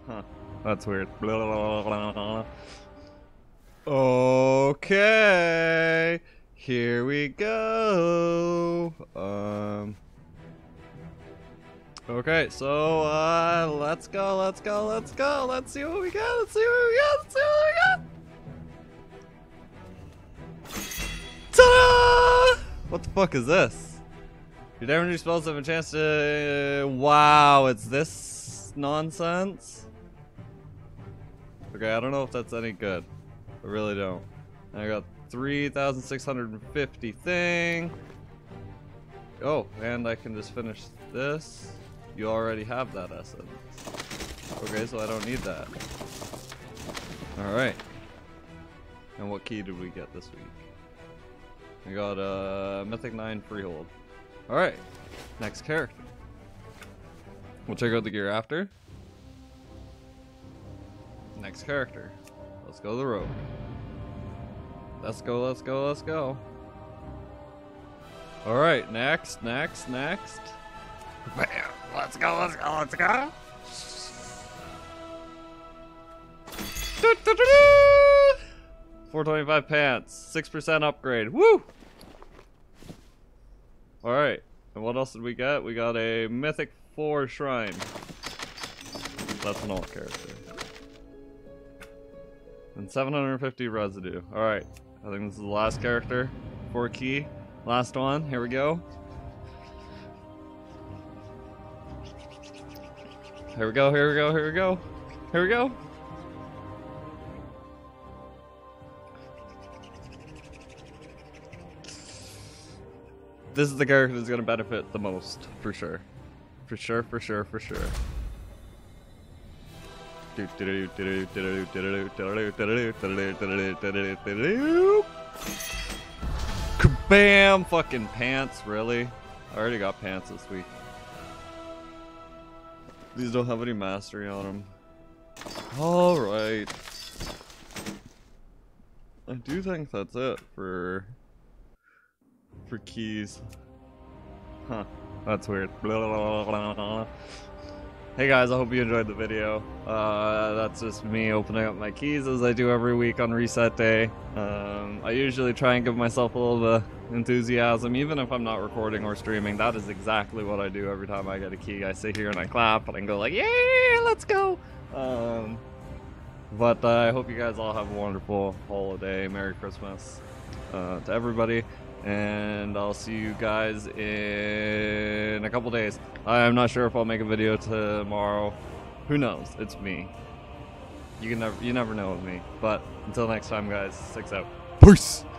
Huh. That's weird. Okay. Here we go. Okay, so let's go. Let's see what we got. Let's see what we got. Ta-da! What the fuck is this? Your damage spells have a chance to. Wow, it's this nonsense. Okay, I don't know if that's any good. I really don't. I got 3,650 thing. Oh, and I can just finish this. You already have that essence. Okay, so I don't need that. Alright. And what key did we get this week? We got a Mythic 9 Freehold. Alright. Next character. We'll check out the gear after. Next character. Let's go the road. Let's go. Alright, next. Bam! Let's go. 425 pants, 6% upgrade. Woo! Alright, and what else did we get? We got a Mythic 4 Shrine. That's an alt character. And 750 residue. Alright, I think this is the last character. 4 key. Last one. Here we go. Here we go. This is the character that's gonna benefit the most, for sure. For sure. Kabam! Fucking pants, really? I already got pants this week. These don't have any mastery on them. Alright. I do think that's it for keys. Huh. That's weird. Hey guys, I hope you enjoyed the video. That's just me opening up my keys as I do every week on reset day. I usually try and give myself a little bit of enthusiasm, even if I'm not recording or streaming. That is exactly what I do every time I get a key. I sit here and I clap and I go like, yeah, let's go! But I hope you guys all have a wonderful holiday. Merry Christmas to everybody. And I'll see you guys in a couple days. I'm not sure if I'll make a video tomorrow. Who knows? It's me. You never know with me. But until next time, guys. 6 out. Peace.